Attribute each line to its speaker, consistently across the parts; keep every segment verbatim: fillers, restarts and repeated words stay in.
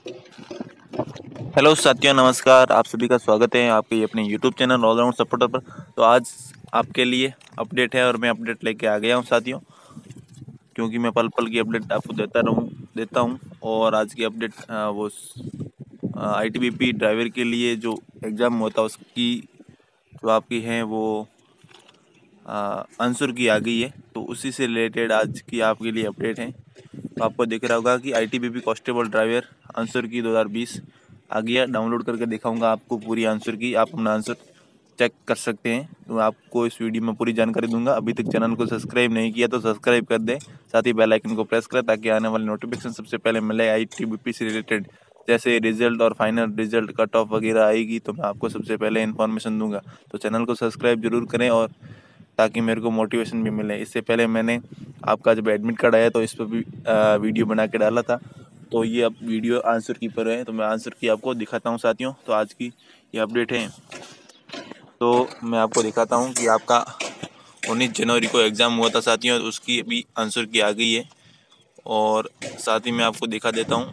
Speaker 1: Hello साथियों, नमस्कार। आप सभी का स्वागत है आपके ये अपने यूट्यूब चैनल ऑलराउंड सपोर्टर पर। तो आज आपके लिए अपडेट है और मैं अपडेट लेके आ गया हूँ साथियों, क्योंकि मैं पल पल की अपडेट आपको देता रहूँ देता हूँ। और आज की अपडेट आ, वो I T B P driver के लिए जो एग्ज़ाम होता है उसकी जो आपकी है वो आंसर की आ गई है। तो उसी से रिलेटेड आज की आपके लिए अपडेट है। तो आपको दिख रहा होगा कि I T B P constable driver answer key दो हज़ार बीस आ गया। डाउनलोड करके दिखाऊंगा आपको पूरी आंसर की, आप अपना आंसर चेक कर सकते हैं। तो आपको इस वीडियो में पूरी जानकारी दूंगा। अभी तक चैनल को सब्सक्राइब नहीं किया तो सब्सक्राइब कर दें, साथ ही बेल आइकन को प्रेस करें ताकि आने वाली नोटिफिकेशन सबसे पहले मिले। आई टी बी पी से रिलेटेड जैसे रिजल्ट और फाइनल रिजल्ट कट ऑफ वगैरह आएगी तो मैं आपको सबसे पहले इन्फॉर्मेशन दूंगा। तो चैनल को सब्सक्राइब जरूर करें और ताकि मेरे को मोटिवेशन भी मिले। इससे पहले मैंने आपका जब एडमिट कार्ड आया तो इस पर भी आ, वीडियो बना के डाला था। तो ये अब वीडियो आंसर की पर है, तो मैं आंसर की आपको दिखाता हूँ साथियों। तो आज की ये अपडेट है। तो मैं आपको दिखाता हूँ कि आपका उन्नीस जनवरी को एग्ज़ाम हुआ था साथियों, तो उसकी भी आंसर की आ गई है। और साथ ही मैं आपको दिखा देता हूँ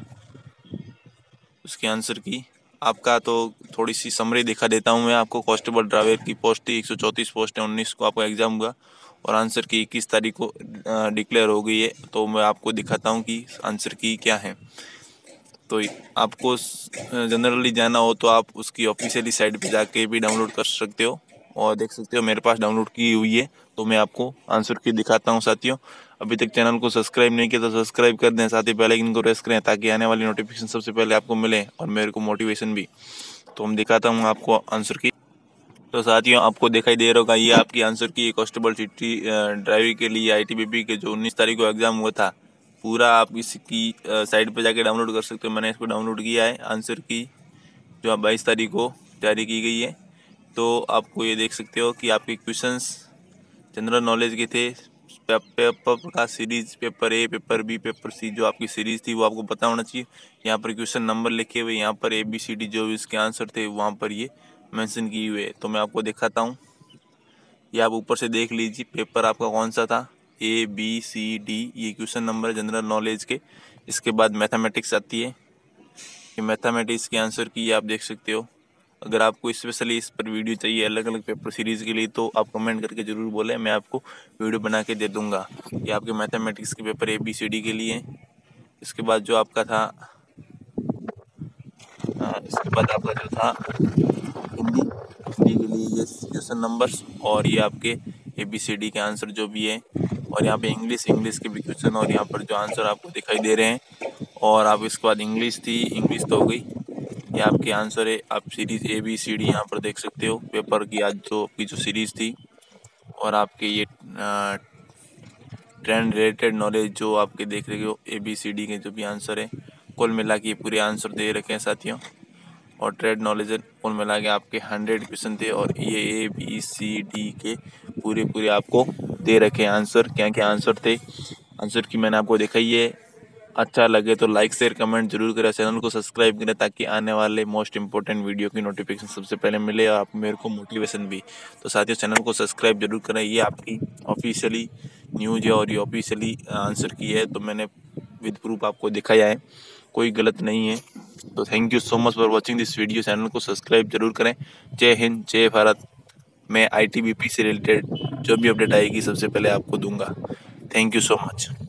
Speaker 1: उसके आंसर की। आपका तो थोड़ी सी समरी दिखा देता हूँ मैं आपको। कांस्टेबल ड्राइवर की पोस्ट थी एक सौ चौंतीस पोस्ट है। उन्नीस को आपका एग्ज़ाम हुआ और आंसर की इक्कीस तारीख को डिक्लेयर हो गई है। तो मैं आपको दिखाता हूँ कि आंसर की क्या है। तो आपको जनरली जाना हो तो आप उसकी ऑफिशियली साइट पे जाके भी डाउनलोड कर सकते हो और देख सकते हो। मेरे पास डाउनलोड की हुई है, तो मैं आपको आंसर की दिखाता हूँ साथियों। अभी तक चैनल को सब्सक्राइब नहीं किया तो सब्सक्राइब कर दें, साथ ही बेल आइकन को प्रेस करें ताकि आने वाली नोटिफिकेशन सबसे पहले आपको मिले और मेरे को मोटिवेशन भी। तो हम दिखाता हूँ आपको आंसर की। तो साथियों, आपको दिखाई दे रहा होगा ये आपकी आंसर की कांस्टेबल सिटी ड्राइवर के लिए आई टी बी पी के जो उन्नीस तारीख को एग्ज़ाम हुआ था। पूरा आप इसकी साइट पे जाके डाउनलोड कर सकते हो। मैंने इसको डाउनलोड किया है। आंसर की जो आप बाईस तारीख को जारी की गई है। तो आपको ये देख सकते हो कि आपके क्वेश्चंस जनरल नॉलेज के थे। पेपर का series, paper A, paper B, paper C, जो आपकी सीरीज थी वो आपको पता होना चाहिए। यहाँ पर क्वेश्चन नंबर लिखे हुए, यहाँ पर ए बी सी डी जो इसके आंसर थे वहाँ पर ये मेंशन किए हुए। तो मैं आपको दिखाता हूँ, ये आप ऊपर से देख लीजिए पेपर आपका कौन सा था। ए बी सी डी ये क्वेश्चन नंबर है जनरल नॉलेज के। इसके बाद मैथमेटिक्स आती है। ये मैथमेटिक्स के आंसर की आप देख सकते हो। अगर आपको स्पेशली इस पर वीडियो चाहिए अलग अलग पेपर सीरीज़ के लिए तो आप कमेंट करके ज़रूर बोलें, मैं आपको वीडियो बना के दे दूंगा। ये आपके मैथमेटिक्स के paper A B C D के लिए। इसके बाद जो आपका था आ, इसके बाद आपका जो था हिंदी हिंदी के लिए ये क्वेश्चन नंबर्स और ये आपके ए बी सी डी के आंसर जो भी है। और यहाँ पे इंग्लिश इंग्लिश के भी क्वेश्चन और यहाँ पर जो आंसर आपको दिखाई दे रहे हैं। और आप इसके बाद इंग्लिश थी, इंग्लिश तो हो गई। ये आपके आंसर है। आप series A B C D यहाँ पर देख सकते हो पेपर की आज जो आपकी जो सीरीज थी। और आपके ये ट्रेंड रिलेटेड नॉलेज जो आपके देख रहे हो ए बी सी डी के जो भी आंसर है, कुल मिला के पूरे आंसर दे रखे हैं साथियों। और ट्रेड नॉलेज कुल मिला के आपके हंड्रेड क्वेश्चन थे और ये ए बी सी डी के पूरे पूरे आपको दे रखे हैं आंसर। क्या क्या आंसर थे, आंसर की मैंने आपको दिखाई है। अच्छा लगे तो लाइक शेयर कमेंट जरूर करें, चैनल को सब्सक्राइब करें ताकि आने वाले मोस्ट इंपॉर्टेंट वीडियो की नोटिफिकेशन सबसे पहले मिले और आप मेरे को मोटिवेशन भी। तो साथियों, चैनल को सब्सक्राइब जरूर करें। ये आपकी ऑफिशियली न्यूज़ है और ये ऑफिशियली आंसर की है, तो मैंने विद प्रूफ आपको दिखाया है, कोई गलत नहीं है। तो thank you so much for watching this video. Channel को सब्सक्राइब जरूर करें। जय हिंद, जय भारत। मैं आई टी बी पी से रिलेटेड जो भी अपडेट आएगी सबसे पहले आपको दूंगा। Thank you so much.